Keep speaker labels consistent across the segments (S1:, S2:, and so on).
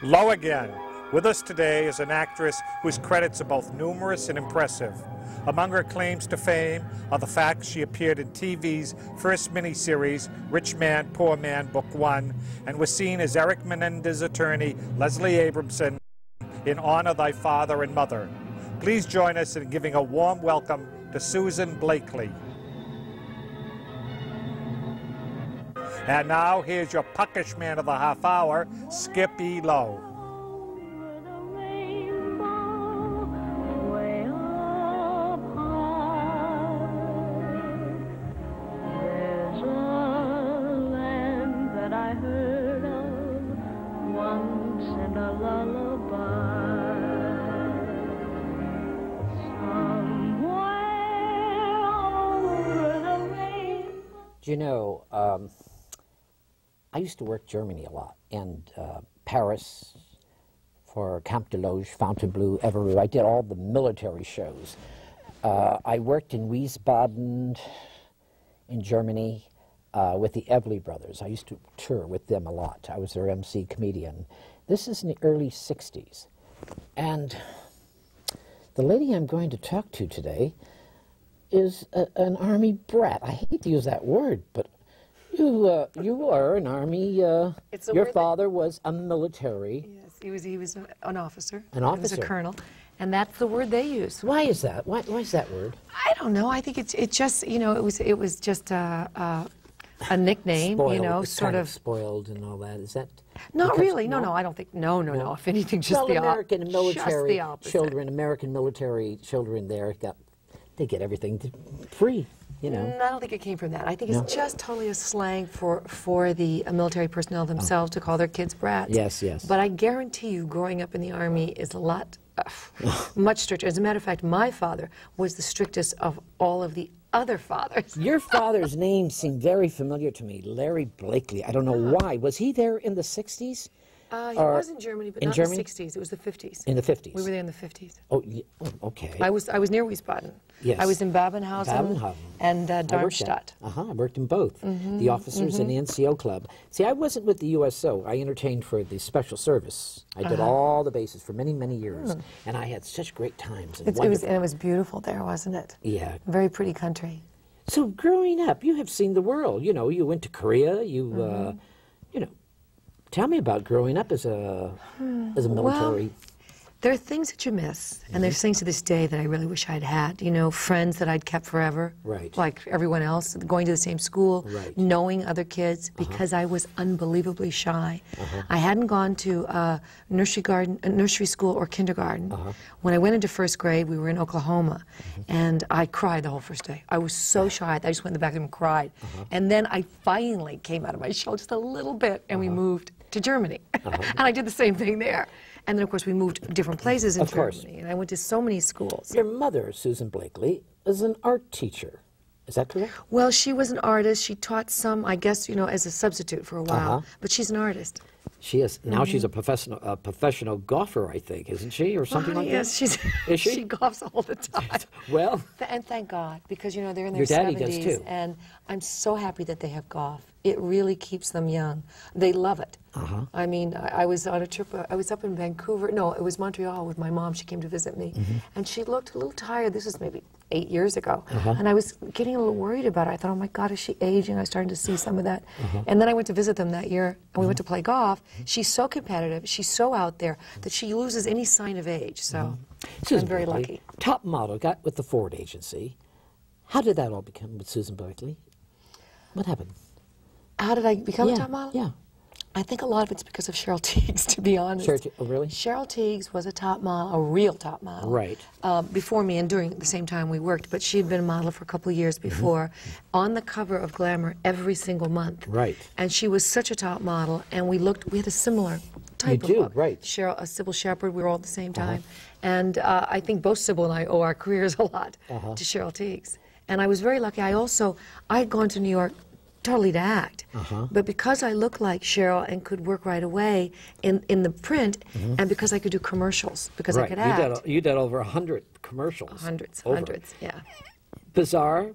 S1: Lowe again. With us today is an actress whose credits are both numerous and impressive. Among her claims to fame are the fact she appeared in TV's first miniseries, Rich Man, Poor Man, Book One, and was seen as Eric Menendez's attorney, Leslie Abramson, in Honor Thy Father and Mother. Please join us in giving a warm welcome to Susan Blakely. And now, here's your puckish man of the half hour, Skip E Lowe.
S2: You know, I used to work Germany a lot, and Paris for Camp de Loge, Fontainebleau, Evreux. I did all the military shows. I worked in Wiesbaden in Germany with the Everly Brothers. I used to tour with them a lot. I was their MC comedian. This is in the early 60s. And the lady I'm going to talk to today is an Army brat. I hate to use that word, but you are an Army. Your father was a military.
S3: Yes, he was an officer.
S2: An officer.
S3: He was a colonel, and that's the word they use.
S2: Why is that? Why is that word?
S3: I don't know. I think it just it was just a nickname.
S2: Spoiled.
S3: You know,
S2: It's
S3: sort
S2: kind
S3: of
S2: spoiled and all that. Is that?
S3: Not really. No, I don't think. No. If anything, just the opposite.
S2: American military children, American military children, they get everything free, you know.
S3: I don't think it came from that. I think it's just totally a slang for the military personnel themselves to call their kids brats.
S2: Yes, yes.
S3: But I guarantee you, growing up in the Army is a lot, much stricter. As a matter of fact, my father was the strictest of all of the other fathers.
S2: Your father's name seemed very familiar to me, Larry Blakely. I don't know why. Was he there in the 60s?
S3: He was in Germany, but not in the 60s. It was the 50s.
S2: In the 50s?
S3: We were there in the 50s.
S2: Oh, yeah. Oh, okay.
S3: I was near Wiesbaden.
S2: Yes.
S3: I was in Babenhausen and Darmstadt.
S2: I worked in both, the officers and the NCO club. See, I wasn't with the USO. I entertained for the Special Service. I did all the bases for many, many years, and I had such great times. And
S3: it was beautiful there, wasn't it?
S2: Yeah.
S3: Very pretty country.
S2: So growing up, you have seen the world. You know, you went to Korea. You, you know, tell me about growing up as a military.
S3: Well, there are things that you miss, and there's things to this day that I really wish I'd had. You know, friends that I'd kept forever, like everyone else, going to the same school, knowing other kids, because I was unbelievably shy. I hadn't gone to nursery school or kindergarten. When I went into first grade, we were in Oklahoma, and I cried the whole first day. I was so shy, I just went in the back room and cried. And then I finally came out of my shell just a little bit, and we moved to Germany. And I did the same thing there. And then, of course, we moved different places in Germany, and I went to so many schools.
S2: Your mother, Susan Blakely, is an art teacher. Is that correct?
S3: Well, she was an artist. She taught some, I guess, you know, as a substitute for a while. But she's an artist.
S2: She is. Now she's a professional golfer, I think, isn't she, or something like that?
S3: Yes,
S2: Is she?
S3: She golfs all the time.
S2: Well.
S3: And thank God, because, you know, they're in their
S2: your daddy
S3: 70s.
S2: Does too.
S3: And I'm so happy that they have golf. It really keeps them young. They love it. I mean, I was on a trip, I was up in Vancouver, no, it was Montreal with my mom. She came to visit me, and she looked a little tired. This was maybe 8 years ago, and I was getting a little worried about her. I thought, oh my God, is she aging? I was starting to see some of that. And then I went to visit them that year, and we went to play golf. She's so competitive, she's so out there, that she loses any sign of age, so I'm very lucky.
S2: Top model, got with the Ford agency. How did that all become with Susan Blakely? What happened?
S3: How did I become a top model?
S2: Yeah.
S3: I think a lot of it's because of Cheryl Tiegs, to be honest.
S2: Oh, really?
S3: Cheryl Tiegs was a top model, a real top model.
S2: Right.
S3: Before me and during the same time we worked, but she'd been a model for a couple of years before, on the cover of Glamour every single month.
S2: Right.
S3: And she was such a top model, and we had a similar type of look.
S2: Right.
S3: Sybil Shepherd, we were all at the same time. And I think both Sybil and I owe our careers a lot to Cheryl Tiegs. And I was very lucky. I had gone to New York totally to act. But because I looked like Cheryl and could work right away in the print, and because I could do commercials, because I could act.
S2: You did over 100 commercials.
S3: Hundreds, yeah.
S2: Bazaar,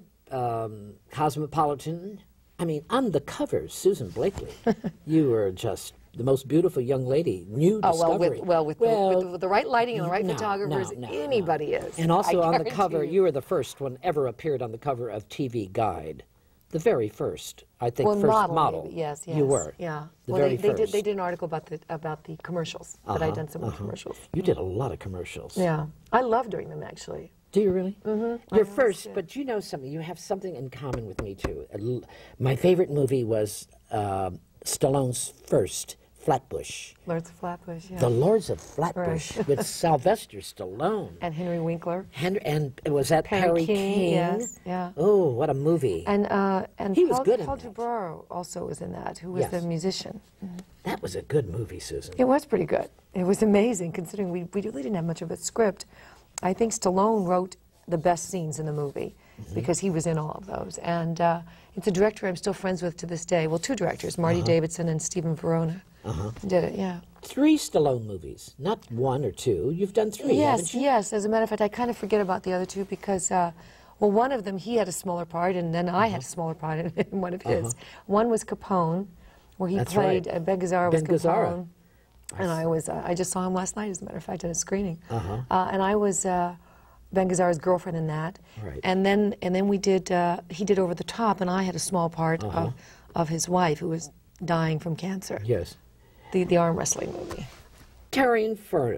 S2: Cosmopolitan. I mean, on the covers, Susan Blakely, you were just the most beautiful young lady, new discovery.
S3: With the right lighting and the right photographers, anybody is.
S2: And also on the cover, you were the first one ever appeared on the cover of TV Guide. The very first, I think, first model.
S3: Maybe. Yes.
S2: You were.
S3: Yeah.
S2: The very first.
S3: They did an article about the commercials, that I'd done some of the commercials.
S2: You did a lot of commercials.
S3: Yeah. I love doing them, actually.
S2: Do you really? Mm-hmm. You're first, but you know something. You have something in common with me, too. My favorite movie was Stallone's first, Flatbush.
S3: Lords of Flatbush, yeah.
S2: The Lords of Flatbush with Sylvester Stallone.
S3: And Henry Winkler.
S2: And was that Perry King?
S3: Yes, yeah.
S2: Oh, what a movie.
S3: And
S2: he was good in
S3: Paul
S2: that.
S3: Jabaro also was in that, who was the musician. Mm-hmm.
S2: That was a good movie, Susan.
S3: It was pretty good. It was amazing, considering we really didn't have much of a script. I think Stallone wrote the best scenes in the movie because he was in all of those. And it's a director I'm still friends with to this day. Well, two directors, Marty Davidson and Stephen Verona. Did it, yeah.
S2: 3 Stallone movies, not 1 or 2. You've done 3, haven't you?
S3: Yes. As a matter of fact, I kind of forget about the other 2 because, well, one of them, he had a smaller part, and then I had a smaller part in one of his. One was Capone, where he played, Ben Gazzara was Capone. And I just saw him last night, as a matter of fact, at a screening. And I was Ben Gazzara's girlfriend in that.
S2: Right.
S3: And then we did, he did Over the Top, and I had a small part of his wife, who was dying from cancer.
S2: Yes.
S3: The arm wrestling movie.
S2: Towering,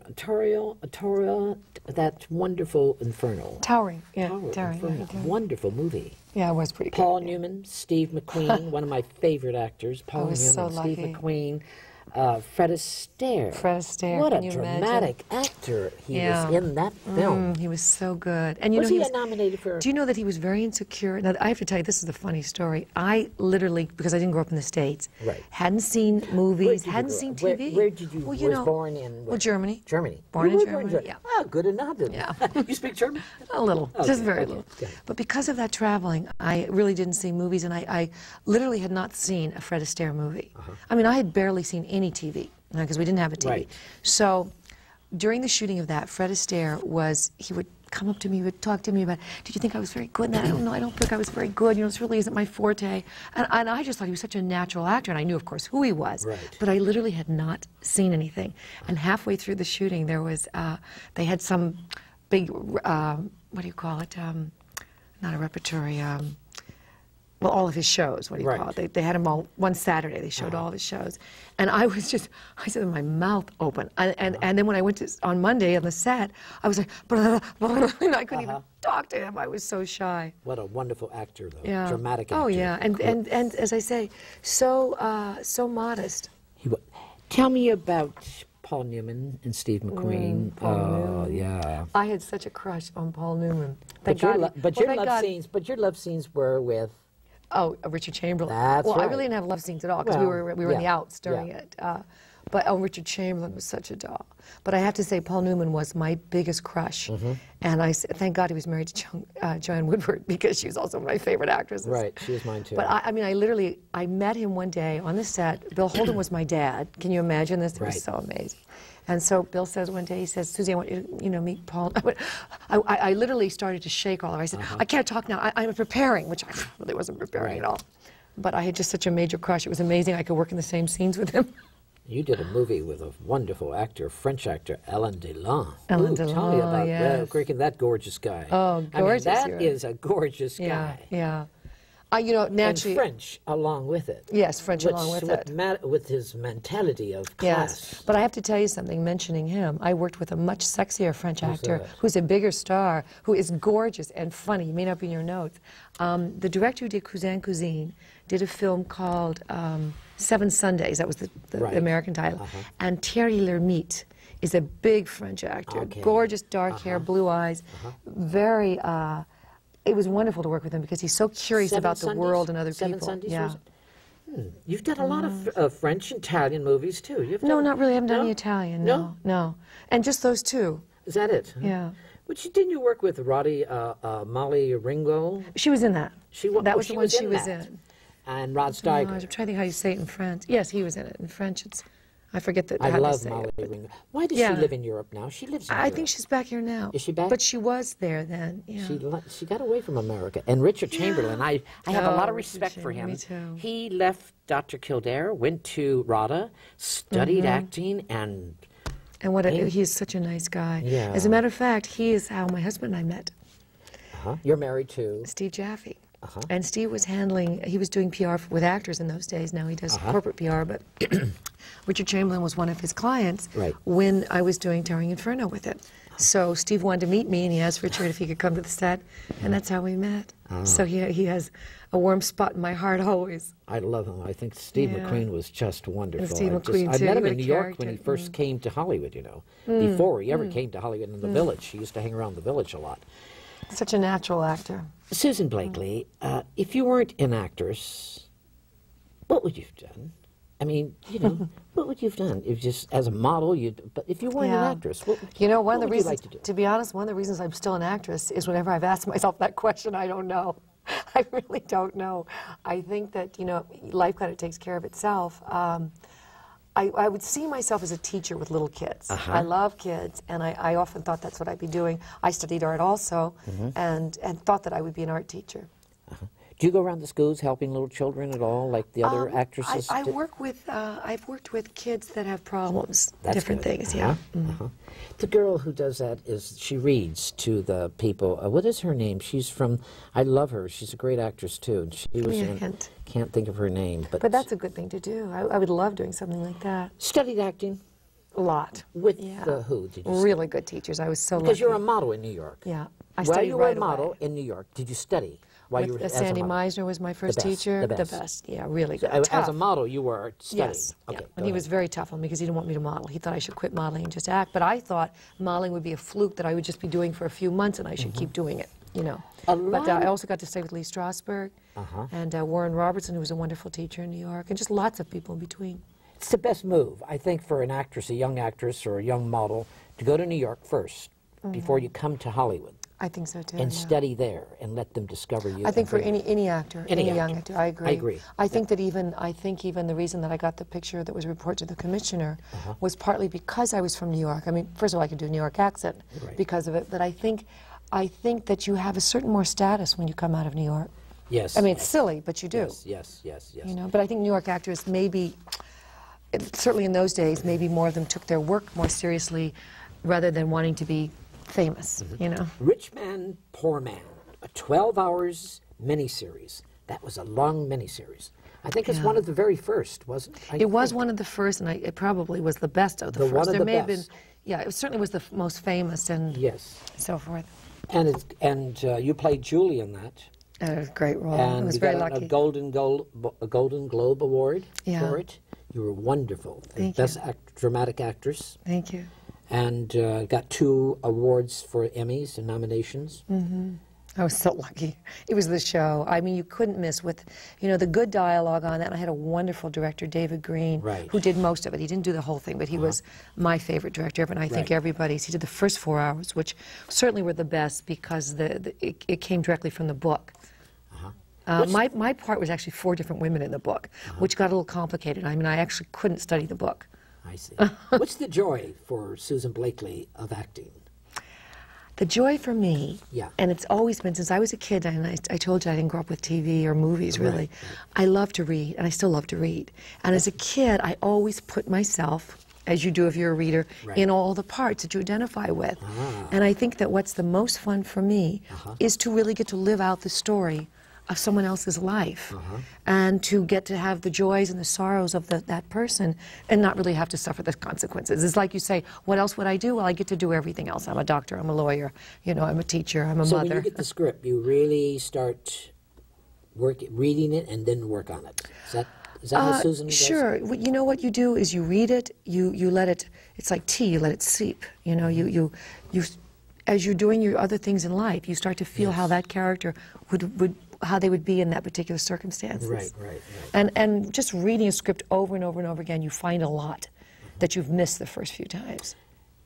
S2: that wonderful Inferno.
S3: Towering.
S2: Inferno. Wonderful movie.
S3: Yeah, it was pretty good.
S2: Paul Newman, Steve McQueen, one of my favorite actors. Paul Newman,
S3: so
S2: Steve McQueen. Fred Astaire. What a dramatic actor he was in that film.
S3: He was so good. And you
S2: was
S3: know,
S2: he nominated for?
S3: Do you know that he was very insecure? Now, I have to tell you, this is a funny story. I literally, because I didn't grow up in the States, hadn't seen movies, hadn't seen TV.
S2: Where did you? Was born in?
S3: Well, Germany.
S2: Germany.
S3: Born in Germany. Yeah.
S2: Oh, good enough.
S3: Yeah.
S2: You speak German?
S3: A little, just very little. But because of that traveling, I really didn't see movies, and I literally had not seen a Fred Astaire movie. I mean, I had barely seen any TV. Because we didn't have a TV.
S2: Right.
S3: So during the shooting of that, Fred Astaire he would come up to me, he would talk to me about, did you think I was very good in that? I don't think I was very good. You know, this really isn't my forte. And I just thought he was such a natural actor, and I knew, of course, who he was.
S2: Right.
S3: But I literally had not seen anything. And halfway through the shooting, there was, they had some big, what do you call it? Not a repertory, well, all of his shows, what do you call it? They had him all, one Saturday, they showed all of his shows. And I was just, I said, my mouth open. And then when I went on Monday on the set, I was like, and I couldn't even talk to him. I was so shy.
S2: What a wonderful actor, though.
S3: Yeah.
S2: Dramatic actor.
S3: Oh, yeah. And as I say, so modest.
S2: Tell me about Paul Newman and Steve McQueen.
S3: Paul Newman.
S2: Yeah.
S3: I had such a crush on Paul Newman.
S2: But your love scenes were with...
S3: Oh, Richard Chamberlain.
S2: That's
S3: well,
S2: right.
S3: I really didn't have love scenes at all because we were in the outs during it. But Richard Chamberlain was such a doll. But I have to say, Paul Newman was my biggest crush, and I thank God he was married to Joanne Woodward because she was also my favorite actress.
S2: Right, she was mine too.
S3: But I mean, I met him one day on the set. Bill Holden was my dad. Can you imagine this? It was so amazing. And so Bill says one day, he says, Susie, I want you to meet Paul. I literally started to shake all over. I said, I can't talk now. I'm preparing, which I really wasn't preparing at all. But I had just such a major crush. It was amazing. I could work in the same scenes with him.
S2: You did a movie with a wonderful actor, French actor, Alain Delon.
S3: Alain Delon,
S2: tell me about that gorgeous guy.
S3: Oh, gorgeous.
S2: I mean, that is a gorgeous guy.
S3: Yeah. You know, naturally.
S2: And French along with it.
S3: Yes, French along with it.
S2: With his mentality of class.
S3: Yes, but I have to tell you something, mentioning him, I worked with a much sexier French actor who's a bigger star, who is gorgeous and funny. You may not be in your notes. The director who did Cousin Cousine did a film called 7 Sundays. That was the American title. And Thierry Lhermitte is a big French actor. Gorgeous dark hair, blue eyes, very... it was wonderful to work with him because he's so curious about the world and other people.
S2: 7 Sundays,
S3: yeah.
S2: You've done a lot of French and Italian movies, too.
S3: No, not really. I haven't done any Italian, no. And just those two.
S2: Is that it?
S3: Yeah.
S2: But didn't you work with Molly Ringo?
S3: She was in that. That was the one she was
S2: in. And Rod Steiger.
S3: I'm trying to think how you say it in French. Yes, he was in it. In French, it's... I forget that.
S2: I love Molly Ringwald. Why does she live in Europe now? She lives in Europe.
S3: I think she's back here now.
S2: Is she back?
S3: But she was there then. Yeah.
S2: She got away from America. And Richard Chamberlain, I have a lot of respect for him.
S3: Me too.
S2: He left Dr. Kildare, went to RADA, studied acting, and
S3: he's such a nice guy.
S2: Yeah.
S3: As a matter of fact, he is how my husband and I met.
S2: You're married to?
S3: Steve Jaffe. And Steve was he was doing PR with actors in those days. Now he does corporate PR, but Richard Chamberlain was one of his clients when I was doing Towering Inferno with him. So Steve wanted to meet me, and he asked Richard if he could come to the set, and that's how we met. So he has a warm spot in my heart always.
S2: I love him. I think Steve McQueen was just wonderful.
S3: And Steve McQueen,
S2: I
S3: too.
S2: met him in New York when he first came to Hollywood, you know, before he ever came to Hollywood in the Village. He used to hang around the Village a lot.
S3: Such a natural actor.
S2: Susan Blakely, if you weren't an actress, what would you have done? I mean, you know, what would you have done? If just as a model, but if you weren't an actress, what would you like to do?
S3: To be honest, one of the reasons I'm still an actress is whenever I've asked myself that question, I don't know. I really don't know. I think that, you know, life kind of takes care of itself. I would see myself as a teacher with little kids. I love kids, and I often thought that's what I'd be doing. I studied art also, and thought that I would be an art teacher.
S2: Do you go around the schools helping little children at all, like the other actresses?
S3: I've worked with kids that have problems, different things, yeah.
S2: The girl who does that she reads to the people. What is her name? She's from, I love her. She's a great actress, too. And she was can't think of her name. But
S3: that's a good thing to do. I would love doing something like that.
S2: Studied acting?
S3: A lot.
S2: With who did you
S3: Really good teachers. I was so lucky.
S2: Because you're a model in New York.
S3: Yeah.
S2: While you were a model in New York, did you study?
S3: Sandy Meisner was my first teacher. The best. Yeah, really good.
S2: So, as a model, you were studying.
S3: Yes. Okay, and he was very tough on me because he didn't want me to model. He thought I should quit modeling and just act. But I thought modeling would be a fluke that I would just be doing for a few months and I should keep doing it, you know. But I also got to stay with Lee Strasberg and Warren Robertson, who was a wonderful teacher in New York, and just lots of people in between.
S2: It's the best move, I think, for an actress, a young actress or a young model, to go to New York first before you come to Hollywood.
S3: I think so too.
S2: And study there and let them discover you.
S3: I think for any actor, any young actor, I agree.
S2: I agree.
S3: I think that even the reason that I got the picture that was reported to the commissioner was partly because I was from New York. I mean, first of all, I could do a New York accent because of it, but I think that you have a certain more status when you come out of New York.
S2: Yes.
S3: I mean, it's silly, but you do.
S2: Yes.
S3: You know, but I think New York actors certainly in those days, maybe more of them took their work more seriously rather than wanting to be famous, you know.
S2: Rich Man, Poor Man, a 12 hours miniseries. That was a long miniseries. I think it's one of the very first, wasn't it?
S3: It was one of the first, and it probably was the best of the first.
S2: One of
S3: there
S2: the
S3: may
S2: best.
S3: have been, it certainly was the most famous and so forth.
S2: And you played Julie in that.
S3: It was a great role.
S2: And
S3: I was
S2: you
S3: very
S2: got
S3: lucky.
S2: a Golden Globe Award for it. You were wonderful.
S3: Thank
S2: Best
S3: you.
S2: Dramatic Actress.
S3: Thank you.
S2: And got 2 awards for Emmys and nominations.
S3: I was so lucky. It was the show. I mean, you couldn't miss with, you know, the good dialogue on that. And I had a wonderful director, David Green, who did most of it. He didn't do the whole thing, but he was my favorite director ever, and I think everybody's. He did the first 4 hours, which certainly were the best because it came directly from the book. My part was actually 4 different women in the book, which got a little complicated. I mean, I actually couldn't study the book.
S2: I see. What's the joy for Susan Blakely of acting?
S3: The joy for me, and it's always been since I was a kid, and I told you I didn't grow up with TV or movies, really. I love to read, and I still love to read. And as a kid, I always put myself, as you do if you're a reader, in all the parts that you identify with. And I think that what's the most fun for me is to really get to live out the story of someone else's life and to get to have the joys and the sorrows of that person and not really have to suffer the consequences. It's like you say, what else would I do? Well, I get to do everything else. I'm a doctor, I'm a lawyer, you know, I'm a teacher, I'm a mother.
S2: So when you get the script, you really start reading it and then work on it. Is that how Susan does?
S3: Sure. You know what you do is you read it, you let it, it's like tea, you let it seep. You know, you as you're doing your other things in life, you start to feel how that character how they would be in that particular circumstances.
S2: Right.
S3: And just reading a script over and over and over again, you find a lot that you've missed the first few times.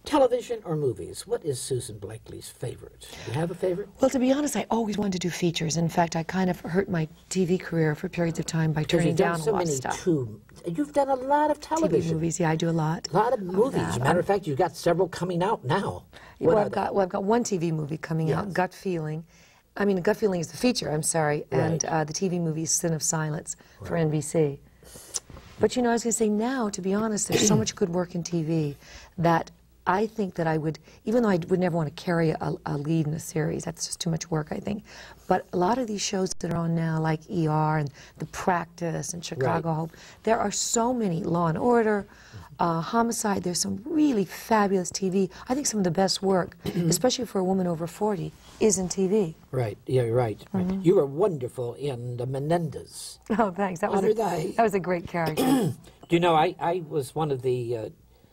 S2: Television or movies? What is Susan Blakely's favorite? Do you have a favorite?
S3: Well, to be honest, I always wanted to do features. In fact, I kind of hurt my TV career for periods of time by turning down a lot of stuff.
S2: You've done a lot of television.
S3: TV movies, yeah, I do a lot.
S2: A lot of movies. As a matter of fact, you've got several coming out now.
S3: Well, I've got one TV movie coming out, Gut Feeling. I mean, Gut Feeling is the feature, I'm sorry, and the TV movie is Sin of Silence for NBC. But, you know, I was going to say now, to be honest, there's so much good work in TV that I think that I would, even though I would never want to carry a lead in a series, that's just too much work, I think. But a lot of these shows that are on now, like ER and The Practice and Chicago Hope, there are so many, Law and Order, Homicide, there's some really fabulous TV. I think some of the best work, especially for a woman over 40, is in TV.
S2: Right, yeah, right. You were wonderful in the Menendez.
S3: Oh, thanks. That was a great character.
S2: Do you know, I was one of the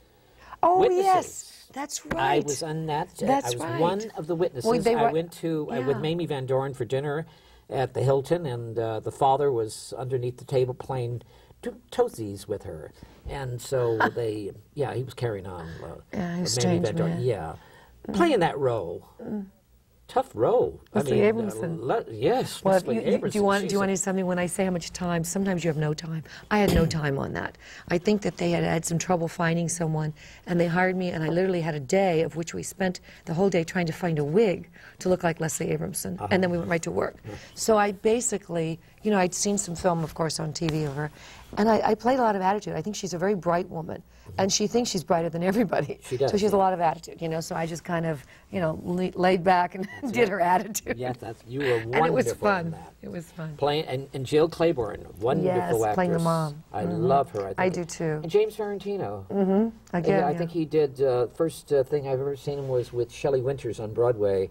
S3: Oh,
S2: witnesses.
S3: yes, that's right.
S2: I was on that.
S3: That's
S2: I was
S3: right.
S2: one of the witnesses.
S3: Well,
S2: I went to with Mamie Van Doren for dinner at the Hilton, and the father was underneath the table playing toesies with her, and so they, he was carrying on.
S3: Mamie Van Doren,
S2: yeah, playing that role. Tough role.
S3: Leslie Abramson.
S2: Yes,
S3: well,
S2: Leslie Abramson.
S3: Do you want to hear something? When I say how much time, sometimes you have no time. I had no time on that. I think that they had some trouble finding someone, and they hired me, and I literally had a day of which we spent the whole day trying to find a wig to look like Leslie Abramson, and then we went right to work. So I basically, you know, I'd seen some film, of course, on TV of her, and I played a lot of attitude. I think she's a very bright woman, and she thinks she's brighter than everybody.
S2: She does.
S3: So she has a lot of attitude, you know, so I just kind of, you know, laid back and did her attitude.
S2: Yes, you were wonderful.
S3: And it was fun.
S2: In that.
S3: It was fun.
S2: Playing, and Jill Claiborne, wonderful actress.
S3: Playing the mom.
S2: I love her.
S3: I do too.
S2: And James Ferrantino.
S3: Again,
S2: I think he did, first thing I've ever seen him was with Shelley Winters on Broadway.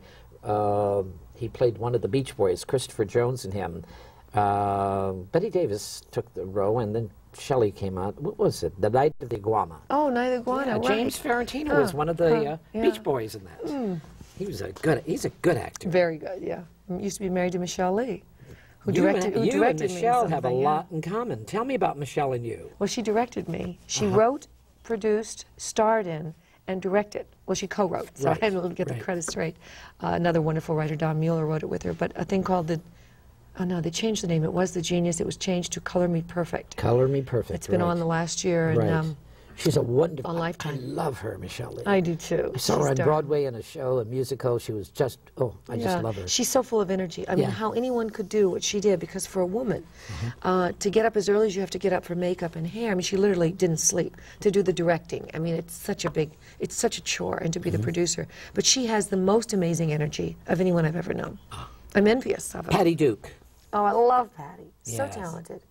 S2: He played one of the Beach Boys, Christopher Jones and him. Betty Davis took the role, and then Shelley came out. What was it? The Night of the Iguana.
S3: Oh, Night of the Iguana, right.
S2: James Ferrantino was one of the Beach Boys in that. He's a good actor.
S3: Very good, yeah. Used to be married to Michelle Lee, who
S2: you
S3: directed me.
S2: You and Michelle have a lot in common. Tell me about Michelle and you.
S3: Well, she directed me. She wrote, produced, starred in, and directed. Well, she co-wrote, so I had to get the credit straight. Another wonderful writer, Don Mueller, wrote it with her. But a thing called oh no, they changed the name. It was The Genius. It was changed to Color Me Perfect.
S2: Color Me Perfect.
S3: It's been on the last year. And,
S2: she's a wonderful.
S3: On Lifetime.
S2: I love her, Michelle Lee.
S3: I do too.
S2: I saw her on Broadway in a show, a musical. She was just, I just love her.
S3: She's so full of energy. I mean, how anyone could do what she did, because for a woman, to get up as early as you have to get up for makeup and hair, I mean, she literally didn't sleep to do the directing. I mean, it's such a chore, and to be the producer. But she has the most amazing energy of anyone I've ever known. I'm envious of her.
S2: Patty Duke.
S3: Oh, I love Patty. So talented.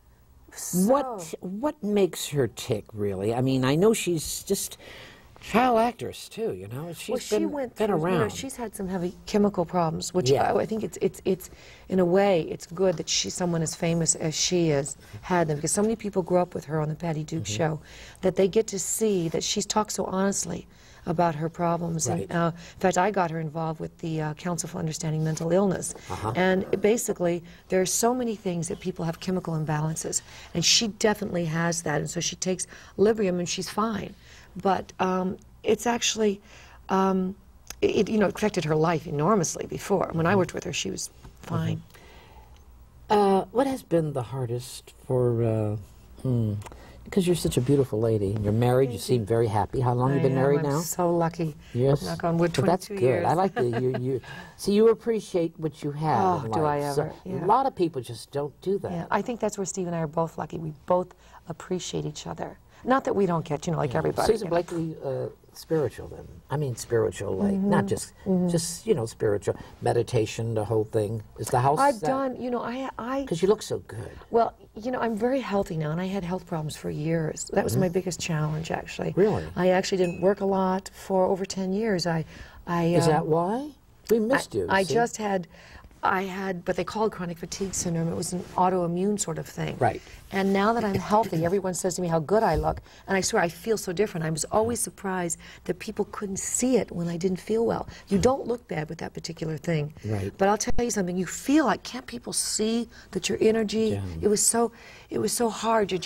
S2: What makes her tick, really? I mean, I know she's just child actress too. You know, she's been around.
S3: You know, she's had some heavy chemical problems, which I think it's in a way it's good that someone as famous as she is had them, because so many people grew up with her on the Patty Duke show, that they get to see that she's talked so honestly about her problems. And, in fact, I got her involved with the Council for Understanding Mental Illness. And basically, there are so many things that people have chemical imbalances, and she definitely has that, and so she takes Librium and she's fine. But it's actually, it affected her life enormously before. When I worked with her, she was fine.
S2: What has been the hardest for, because you're such a beautiful lady, and you're married, you seem very happy. How long have you been married now?
S3: I'm so lucky.
S2: Yes.
S3: Knock on wood, 22
S2: That's good.
S3: years.
S2: I like that. See, you appreciate what you have in life.
S3: Do I ever.
S2: So a lot of people just don't do that.
S3: Yeah, I think that's where Steve and I are both lucky. We both appreciate each other. Not that we don't get, like everybody.
S2: Susan Blakely, spiritual then. I mean spiritual, like not just spiritual meditation. The whole thing is the house.
S3: I've done,
S2: because you look so good.
S3: Well, I'm very healthy now, and I had health problems for years. That was my biggest challenge, actually.
S2: Really?
S3: I actually didn't work a lot for over 10 years. Is
S2: that why? We missed you.
S3: I had what they called chronic fatigue syndrome. It was an autoimmune sort of thing.
S2: Right.
S3: And now that I'm healthy, everyone says to me how good I look. And I swear, I feel so different. I was always surprised that people couldn't see it when I didn't feel well. You don't look bad with that particular thing.
S2: Right.
S3: But I'll tell you something, you feel like, can't people see that your energy, it was so hard to just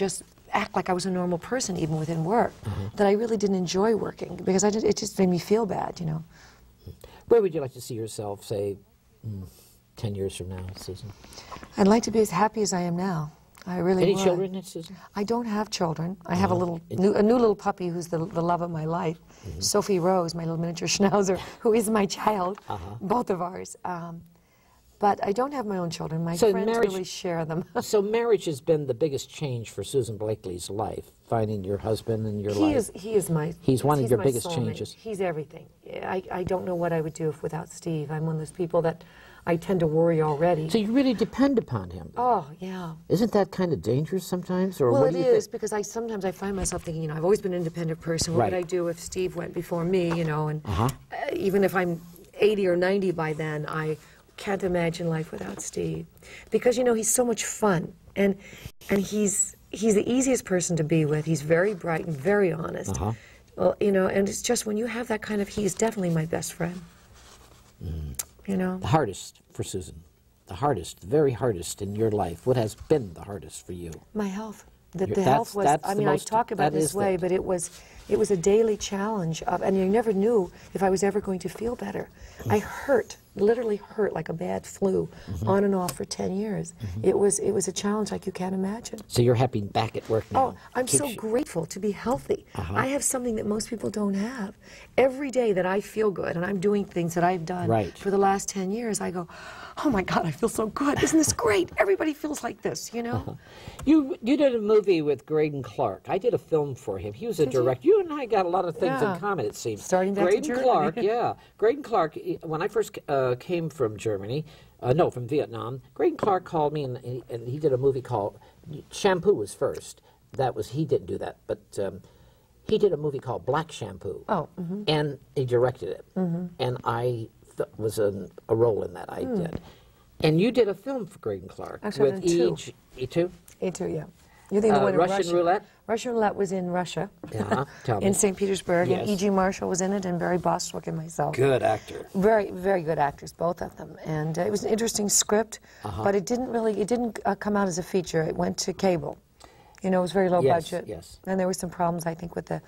S3: act like I was a normal person even within work, that I really didn't enjoy working because it just made me feel bad, you know.
S2: Where would you like to see yourself, say, 10 years from now, Susan?
S3: I'd like to be as happy as I am now. I really would.
S2: Any children, Susan?
S3: I don't have children. I have a new little puppy who's the love of my life. Sophie Rose, my little miniature schnauzer, who is my child, both of ours. But I don't have my own children. My friends really share them.
S2: So marriage has been the biggest change for Susan Blakely's life, finding your husband in your life.
S3: He's
S2: one of your biggest
S3: soulmate.
S2: changes.
S3: He's everything. I don't know what I would do without Steve. I'm one of those people that I tend to worry already.
S2: So you really depend upon him?
S3: Oh, yeah.
S2: Isn't that kind of dangerous sometimes? Or
S3: well,
S2: what
S3: it is, because sometimes I find myself thinking, you know, I've always been an independent person. What would I do if Steve went before me, you know? And even if I'm 80 or 90 by then, I can't imagine life without Steve. Because, you know, he's so much fun. And he's the easiest person to be with. He's very bright and very honest. Well, you know, and it's just when you have that kind of, he's definitely my best friend. You know?
S2: The hardest for Susan, the hardest, the very hardest in your life, what has been the hardest for you?
S3: My health. The health was, I mean, I talk about it this way, but it was a daily challenge, and you never knew if I was ever going to feel better. I hurt, literally hurt like a bad flu, on and off for 10 years. It was a challenge like you can't imagine.
S2: So you're happy back at work now?
S3: Oh, I'm so grateful to be healthy. I have something that most people don't have. Every day that I feel good, and I'm doing things that I've done for the last 10 years, I go, oh my God, I feel so good. Isn't this great? Everybody feels like this, you know?
S2: You did a movie with Graydon Clark. I did a film for him. He was a director. You and I got a lot of things in common, it seems.
S3: Starting back to Germany.
S2: Clark, Graydon Clark, when I first came from Germany, from Vietnam, Graydon Clark called me, and he did a movie called, Shampoo was first. He didn't do that, but he did a movie called Black Shampoo. And he directed it. And I was a role in that I did. And you did a film for Graydon Clark with E2?
S3: E2, yeah. You're the one in
S2: Russian Roulette?
S3: Russian Roulette was in Russia.
S2: Tell me.
S3: In St. Petersburg, and E.G. Marshall was in it, and Barry Bostwick and myself.
S2: Good actor.
S3: Very, very good actors, both of them. And it was an interesting script, but it didn't come out as a feature. It went to cable. You know, it was very low budget. And there were some problems, I think, with the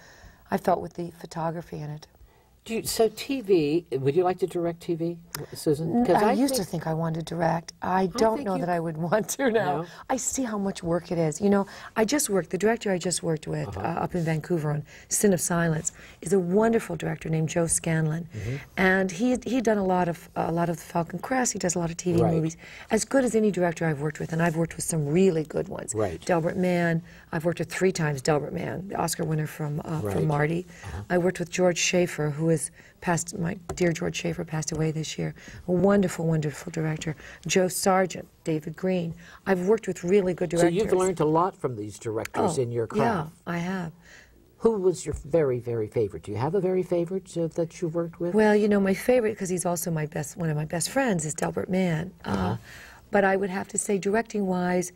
S3: photography in it.
S2: So TV, would you like to direct TV, Susan?
S3: I used to think I wanted to direct. I don't know that I would want to now. No? I see how much work it is. You know, the director I just worked with up in Vancouver on Sin of Silence is a wonderful director named Joe Scanlon. And he'd done a lot of the Falcon Crest, he does a lot of TV movies. As good as any director I've worked with, and I've worked with some really good ones. Delbert Mann, I've worked with 3 times Delbert Mann, the Oscar winner from Marty. I worked with George Schaefer, who is passed, my dear George Schaefer passed away this year. A wonderful, wonderful director. Joe Sargent, David Green. I've worked with really good directors.
S2: So you've learned a lot from these directors in your craft.
S3: Yeah, I have.
S2: Who was your very, very favorite? Do you have a very favorite that you worked with?
S3: Well, you know, my favorite, because he's also one of my best friends, is Delbert Mann. But I would have to say, directing-wise,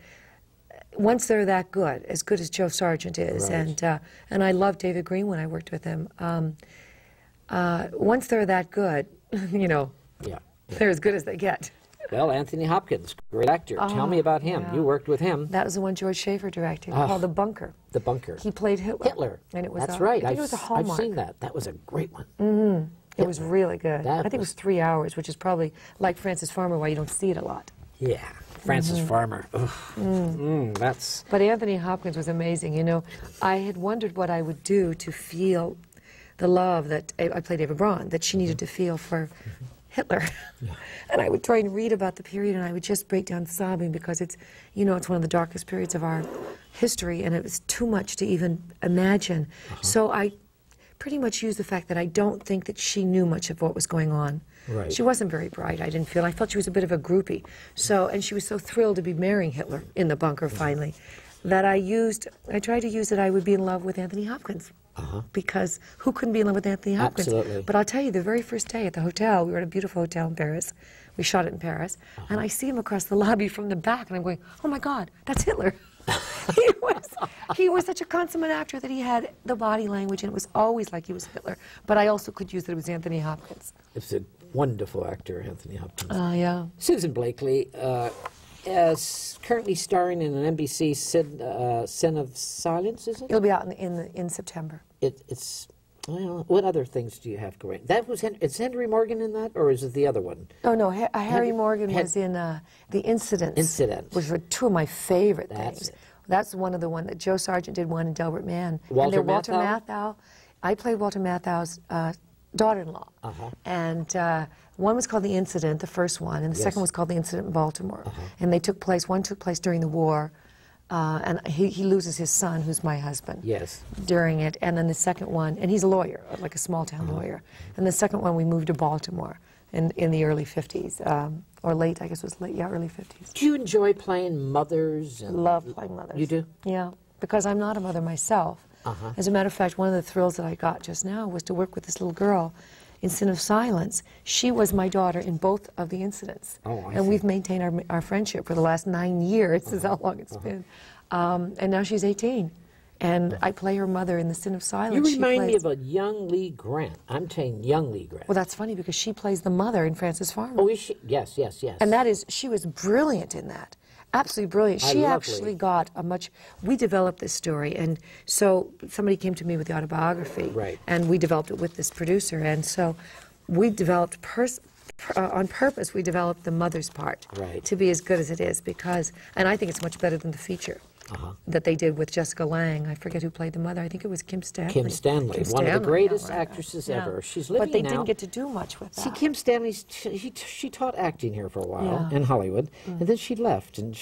S3: once they're that good as Joe Sargent is, and I love David Green when I worked with him. Once they're that good, you know, they're as good as they get.
S2: Well, Anthony Hopkins, great actor. Tell me about him. You worked with him.
S3: That was the one George Schaefer directed, called The Bunker.
S2: The Bunker.
S3: He played Hitler. And it was
S2: That's right.
S3: I think it was a Hallmark.
S2: I've seen that. That was a great one.
S3: It was really good. I think it was 3 hours, which is probably like Francis Farmer, why you don't see it a lot.
S2: Yeah, Francis Farmer. That's.
S3: But Anthony Hopkins was amazing. You know, I had wondered what I would do to feel the love that I played Eva Braun, that she needed to feel for Hitler. And I would try and read about the period, and I would just break down sobbing because it's, you know, it's one of the darkest periods of our history, and it was too much to even imagine. So I pretty much used the fact that I don't think that she knew much of what was going on. She wasn't very bright, I didn't feel. I felt she was a bit of a groupie. So, and she was so thrilled to be marrying Hitler in the bunker finally, that I tried to use that I would be in love with Anthony Hopkins. Because who couldn't be in love with Anthony Hopkins?
S2: Absolutely.
S3: But I'll tell you, the very first day at the hotel, we were at a beautiful hotel in Paris. We shot it in Paris. And I see him across the lobby from the back, and I'm going, oh my God, that's Hitler. He was such a consummate actor that he had the body language, and it was always like he was Hitler. But I also could use that it was Anthony Hopkins.
S2: It's a wonderful actor, Anthony Hopkins.
S3: Yeah.
S2: Susan Blakely, currently starring in an NBC Sin of Silence, is it?
S3: It'll be out in September.
S2: It's well, what other things do you have going? That was is Henry Morgan in that, or is it the other one?
S3: Oh no, Harry Morgan was in The Incidents.
S2: Incidents,
S3: which were two of my favorite things. That's one of the ones that Joe Sargent did one, and Delbert Mann.
S2: Walter
S3: Matthau. I played Walter Matthau's daughter-in-law, and one was called The Incident, the first one, and the second was called The Incident in Baltimore. And they took place. One took place during the war. And he loses his son, who's my husband, during it. And then the second one, and he's a lawyer, like a small-town lawyer. And the second one, we moved to Baltimore in the early 50s, or late, I guess it was late, early 50s.
S2: Do you enjoy playing mothers?
S3: Love playing mothers.
S2: You do?
S3: Yeah, because I'm not a mother myself. As a matter of fact, one of the thrills that I got just now was to work with this little girl in Sin of Silence. She was my daughter in both of the incidents. And we've maintained our friendship for the last 9 years, is how long it's been. And now she's 18. And I play her mother in the Sin of Silence.
S2: You remind me of a young Lee Grant. I'm saying young Lee Grant.
S3: Well, that's funny because she plays the mother in Frances Farmer.
S2: Oh, is she? Yes.
S3: And she was brilliant in that. Absolutely brilliant. She actually got a much... We developed this story, and so somebody came to me with the autobiography, and we developed it with this producer, and so we developed... on purpose, we developed the mother's part to be as good as it is, because... And I think it's much better than the feature that they did with Jessica Lange. I forget who played the mother. I think it was Kim Stanley.
S2: Kim Stanley, one of the greatest actresses ever. She's living now.
S3: But they didn't get to do much with that.
S2: See, Kim Stanley, she taught acting here for a while in Hollywood, and then she left, and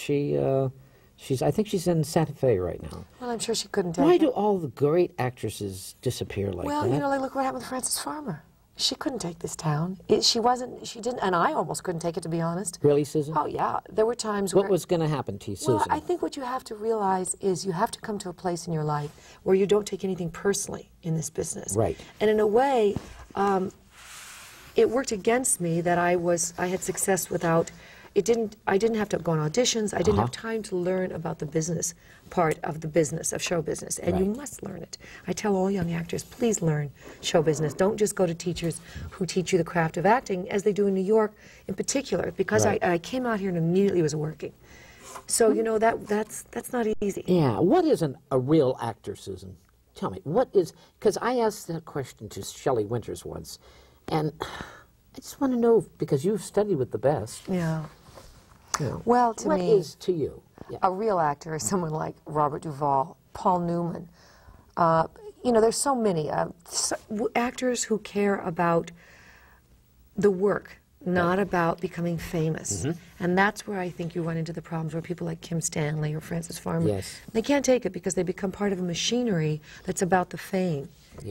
S2: I think she's in Santa Fe right now.
S3: Well, I'm sure she couldn't take it.
S2: Why do all the great actresses disappear like that?
S3: Well, you know, like look what happened with Frances Farmer. She couldn't take this town. She didn't, and I almost couldn't take it, to be honest.
S2: Really, Susan?
S3: Oh, yeah. There were times
S2: What was going to happen to you, Susan?
S3: Well, I think what you have to realize is you have to come to a place in your life where you don't take anything personally in this business.
S2: Right.
S3: And in a way, it worked against me that I had success without... I didn't have to go on auditions. I didn't have time to learn about the business part of the business, of show business. And you must learn it. I tell all young actors, please learn show business. Don't just go to teachers who teach you the craft of acting, as they do in New York in particular, because I came out here and immediately was working. So, you know, that's not easy.
S2: Yeah. What is a real actor, Susan? Tell me, what is... Because I asked that question to Shelley Winters once, and I just want to know, because you've studied with the best.
S3: Yeah.
S2: You know,
S3: well, to me,
S2: what is to you
S3: a real actor is someone like Robert Duvall, Paul Newman. You know, there's so many actors who care about the work, not about becoming famous. And that's where I think you run into the problems where people like Kim Stanley or Frances Farmer, they can't take it because they become part of a machinery that's about the fame.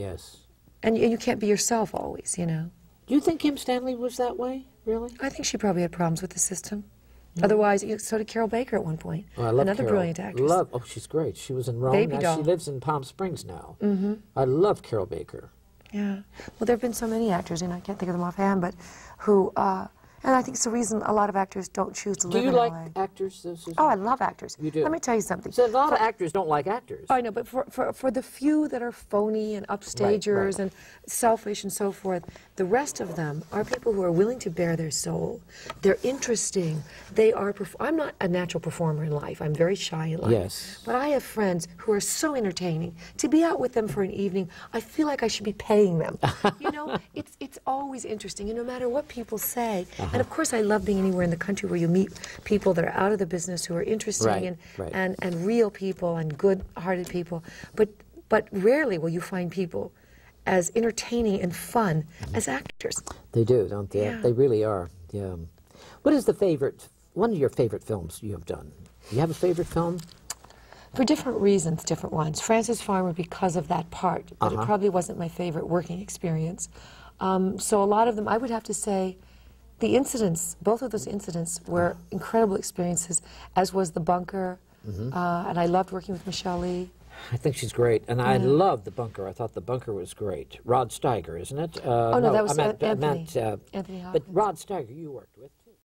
S3: And you can't be yourself always, you know.
S2: Do you think Kim Stanley was that way, really?
S3: I think she probably had problems with the system. Otherwise, so did Carol Baker at one point.
S2: Oh, I love
S3: Another
S2: Carol.
S3: brilliant actress.
S2: Oh, she's great. She was in Rome.
S3: Baby doll.
S2: She lives in Palm Springs now. I love Carol Baker.
S3: Yeah. Well, there have been so many actors, and I can't think of them offhand, but who, and I think it's the reason a lot of actors don't choose to live in LA.
S2: Do you like actors, Susan?
S3: Oh, I love actors.
S2: You do?
S3: Let me tell you something.
S2: So a lot of actors don't like actors.
S3: I know, but for the few that are phony and upstagers and selfish and so forth, the rest of them are people who are willing to bare their soul. They're interesting. They are. I'm not a natural performer in life. I'm very shy in life. But I have friends who are so entertaining. To be out with them for an evening, I feel like I should be paying them. You know, it's always interesting, and no matter what people say. And of course, I love being anywhere in the country where you meet people that are out of the business who are interesting and real people and good-hearted people. But rarely will you find people as entertaining and fun as actors.
S2: They do, don't they?
S3: Yeah.
S2: They really are. Yeah. What is one of your favorite films you have done? Do you have a favorite film?
S3: For different reasons, different ones. Frances Farmer because of that part, but it probably wasn't my favorite working experience. So a lot of them, I would have to say, the incidents, both of those incidents were incredible experiences, as was The Bunker, and I loved working with Michelle Lee.
S2: I think she's great, and I love The Bunker. I thought The Bunker was great. Rod Steiger, isn't it?
S3: Oh, no, that was Anthony.
S2: Anthony Hopkins. But Rod Steiger, you worked with.